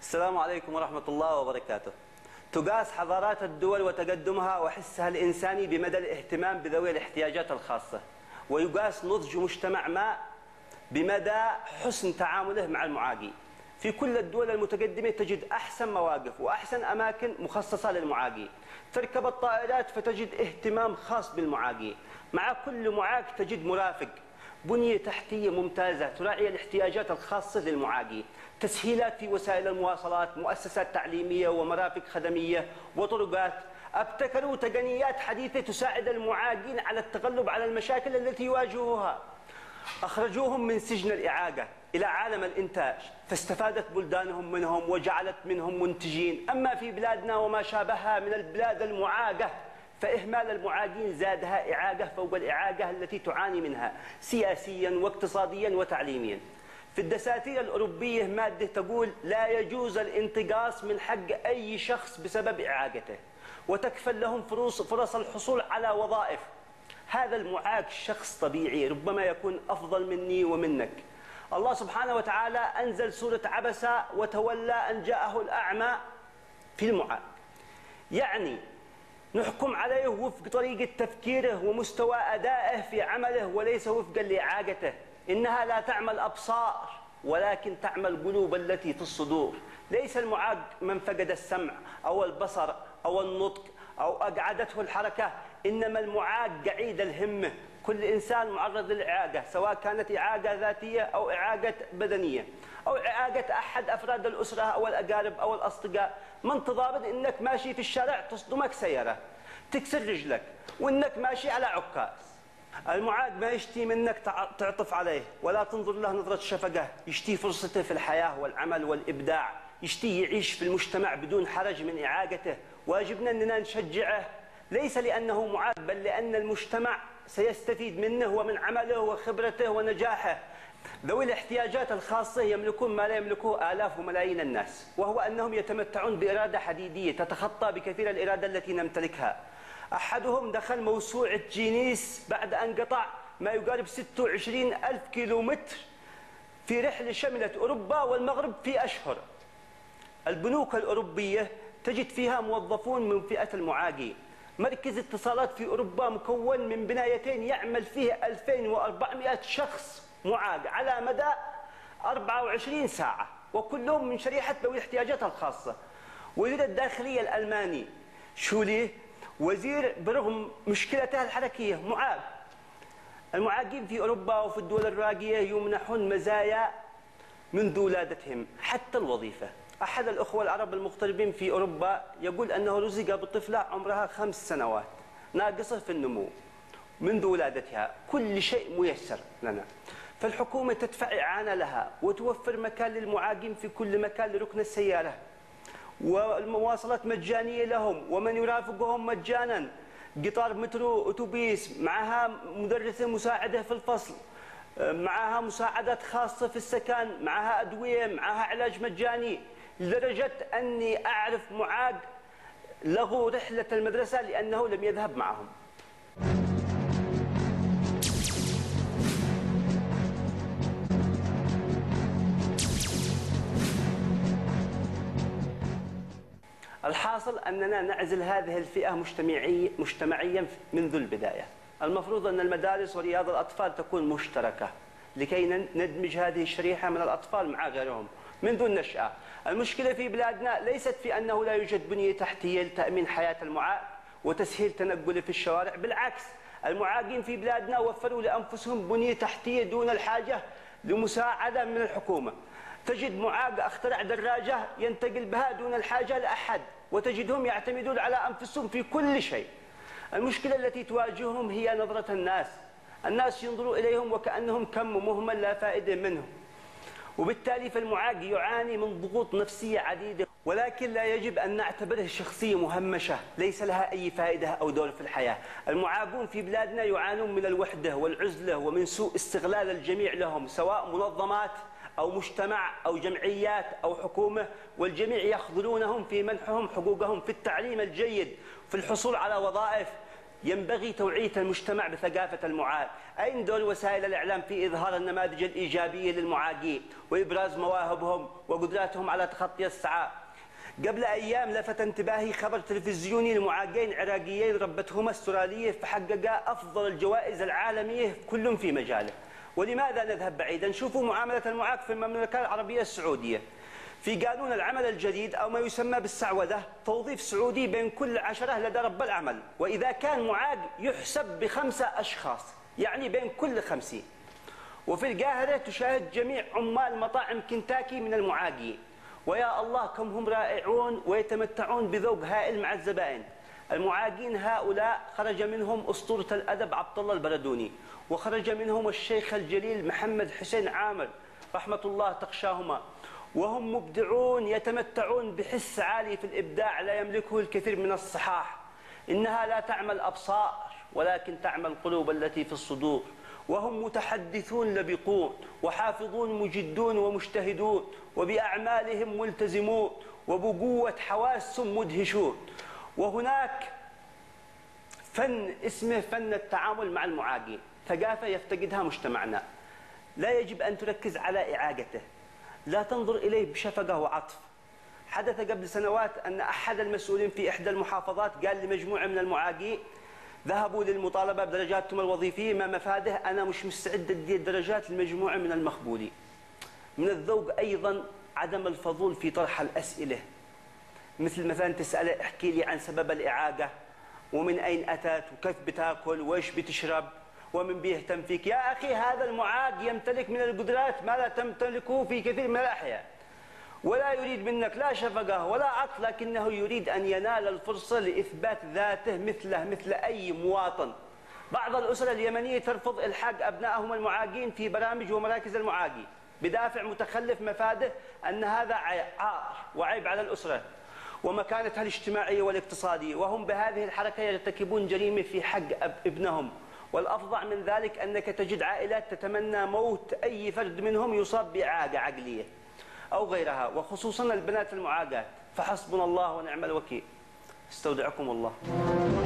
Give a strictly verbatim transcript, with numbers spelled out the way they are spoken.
السلام عليكم ورحمة الله وبركاته. تقاس حضارات الدول وتقدمها وحسها الإنساني بمدى الاهتمام بذوي الاحتياجات الخاصة، ويقاس نضج مجتمع ما بمدى حسن تعامله مع المعاقين. في كل الدول المتقدمة تجد أحسن مواقف وأحسن أماكن مخصصة للمعاقين. تركب الطائرات فتجد اهتمام خاص بالمعاقين. مع كل معاق تجد مرافق. بنية تحتية ممتازة تراعي الاحتياجات الخاصة للمعاقين. تسهيلات في وسائل المواصلات، مؤسسات تعليمية ومرافق خدمية وطرقات. ابتكروا تقنيات حديثة تساعد المعاقين على التغلب على المشاكل التي يواجهوها. أخرجوهم من سجن الإعاقة إلى عالم الإنتاج، فاستفادت بلدانهم منهم وجعلت منهم منتجين. أما في بلادنا وما شابهها من البلاد المعاقة فإهمال المعاقين زادها إعاقة فوق الإعاقة التي تعاني منها سياسيا واقتصاديا وتعليميا. في الدساتير الأوروبية مادة تقول لا يجوز الانتقاص من حق أي شخص بسبب إعاقته، وتكفل لهم فرص, فرص الحصول على وظائف. هذا المعاق شخص طبيعي ربما يكون أفضل مني ومنك. الله سبحانه وتعالى أنزل سورة عبس وتولى أن جاءه الأعمى في المعاق، يعني نحكم عليه وفق طريقة تفكيره ومستوى أدائه في عمله وليس وفقا لإعاقته. إنها لا تعمى الأبصار ولكن تعمى القلوب التي في الصدور. ليس المعاق من فقد السمع أو البصر أو النطق أو أقعدته الحركة، إنما المعاق قعيد الهمة. كل إنسان معرض للإعاقة، سواء كانت إعاقة ذاتية أو إعاقة بدنية أو إعاقة أحد أفراد الأسرة أو الأقارب أو الأصدقاء. من تضامن إنك ماشي في الشارع تصدمك سيارة تكسر رجلك وإنك ماشي على عكاز. المعاق ما يشتي منك تعطف عليه ولا تنظر له نظرة شفقة، يشتي فرصته في الحياة والعمل والإبداع، يشتي يعيش في المجتمع بدون حرج من إعاقته. واجبنا أننا نشجعه ليس لأنه معاق بل لأن المجتمع سيستفيد منه ومن عمله وخبرته ونجاحه. ذوي الاحتياجات الخاصة يملكون ما لا يملكه آلاف وملايين الناس، وهو أنهم يتمتعون بإرادة حديدية تتخطى بكثير الإرادة التي نمتلكها. أحدهم دخل موسوعة جينيس بعد أن قطع ما يقارب ستة وعشرين ألف كيلومتر في رحلة شملت أوروبا والمغرب في أشهر. البنوك الأوروبية تجد فيها موظفون من فئة المعاقين. مركز اتصالات في أوروبا مكون من بنايتين يعمل فيه ألفين وأربعمائة شخص معاق على مدى أربعة وعشرين ساعة، وكلهم من شريحة ذوي الاحتياجات الخاصة. وزير الداخلية الألماني شوليه وزير برغم مشكلته الحركية معاق. المعاقين في أوروبا وفي الدول الراقية يمنحون مزايا منذ ولادتهم حتى الوظيفة. أحد الأخوة العرب المغتربين في أوروبا يقول أنه رزق بطفلة عمرها خمس سنوات ناقصة في النمو منذ ولادتها. كل شيء ميسر لنا، فالحكومة تدفع إعانة لها وتوفر مكان للمعاقين في كل مكان لركن السيارة، والمواصلات مجانية لهم ومن يرافقهم مجانا، قطار مترو أتوبيس، معها مدرسة مساعدة في الفصل، معها مساعدات خاصة في السكن، معها أدوية، معها علاج مجاني. لدرجة أني أعرف معاق لغوا رحلة المدرسة لأنه لم يذهب معهم. الحاصل أننا نعزل هذه الفئة مجتمعيا منذ البداية. المفروض أن المدارس ورياض الأطفال تكون مشتركة لكي ندمج هذه الشريحة من الأطفال مع غيرهم منذ النشأة. المشكلة في بلادنا ليست في أنه لا يوجد بنية تحتية لتأمين حياة المعاق وتسهيل تنقله في الشوارع، بالعكس المعاقين في بلادنا وفروا لأنفسهم بنية تحتية دون الحاجة لمساعدة من الحكومة. تجد معاق اخترع دراجة ينتقل بها دون الحاجة لأحد، وتجدهم يعتمدون على أنفسهم في كل شيء. المشكلة التي تواجههم هي نظرة الناس. الناس ينظروا إليهم وكأنهم كم مهمل لا فائدة منهم، وبالتالي فالمعاق يعاني من ضغوط نفسية عديدة، ولكن لا يجب أن نعتبره شخصية مهمشة ليس لها أي فائدة أو دور في الحياة. المعاقون في بلادنا يعانون من الوحدة والعزلة ومن سوء استغلال الجميع لهم، سواء منظمات أو مجتمع أو جمعيات أو حكومة، والجميع يخذلونهم في منحهم حقوقهم في التعليم الجيد، في الحصول على وظائف، ينبغي توعية المجتمع بثقافة المعاق. أين دور وسائل الإعلام في إظهار النماذج الإيجابية للمعاقين وإبراز مواهبهم وقدراتهم على تخطي الصعاب؟ قبل أيام لفت انتباهي خبر تلفزيوني لمعاقين عراقيين ربتهما استرالية فحققا أفضل الجوائز العالمية كل في مجاله. ولماذا نذهب بعيدا؟ شوفوا معاملة المعاق في المملكة العربية السعودية. في قانون العمل الجديد أو ما يسمى بالسعودة توظيف سعودي بين كل عشرة لدى رب العمل، وإذا كان معاق يحسب بخمسة أشخاص، يعني بين كل خمسين. وفي القاهرة تشاهد جميع عمال مطاعم كنتاكي من المعاقين، ويا الله كم هم رائعون ويتمتعون بذوق هائل مع الزبائن. المعاقين هؤلاء خرج منهم أسطورة الأدب عبد الله البردوني، وخرج منهم الشيخ الجليل محمد حسين عامر رحمة الله تغشاهما، وهم مبدعون يتمتعون بحس عالي في الإبداع لا يملكه الكثير من الصحاح. إنها لا تعمى الأبصار ولكن تعمى القلوب التي في الصدور. وهم متحدثون لبقون وحافظون مجدون ومجتهدون وبأعمالهم ملتزمون وبقوة حواس مدهشون. وهناك فن اسمه فن التعامل مع المعاقين، ثقافة يفتقدها مجتمعنا. لا يجب أن تركز على إعاقته، لا تنظر إليه بشفقة وعطف. حدث قبل سنوات أن أحد المسؤولين في إحدى المحافظات قال لمجموعة من المعاقين ذهبوا للمطالبة بدرجاتهم الوظيفية، ما مفاده أنا مش مستعد أدي الدرجات لمجموعة من المخبولين. من الذوق أيضا عدم الفضول في طرح الأسئلة، مثل مثلا تسأله احكي لي عن سبب الإعاقة ومن أين أتت وكيف بتاكل وإيش بتشرب ومن بيهتم فيك. يا أخي هذا المعاق يمتلك من القدرات ما لا تمتلكه في كثير من الأحيان، ولا يريد منك لا شفقة ولا عطف، لكنه يريد أن ينال الفرصة لإثبات ذاته مثله مثل أي مواطن. بعض الأسر اليمنية ترفض إلحاق أبنائهم المعاقين في برامج ومراكز المعاقين بدافع متخلف مفاده أن هذا عار وعيب على الأسرة ومكانتها الاجتماعية والاقتصادية، وهم بهذه الحركة يرتكبون جريمة في حق ابنهم. والأفظع من ذلك أنك تجد عائلات تتمنى موت أي فرد منهم يصاب بإعاقة عقلية أو غيرها، وخصوصا البنات المعاقات. فحسبنا الله ونعم الوكيل. استودعكم الله.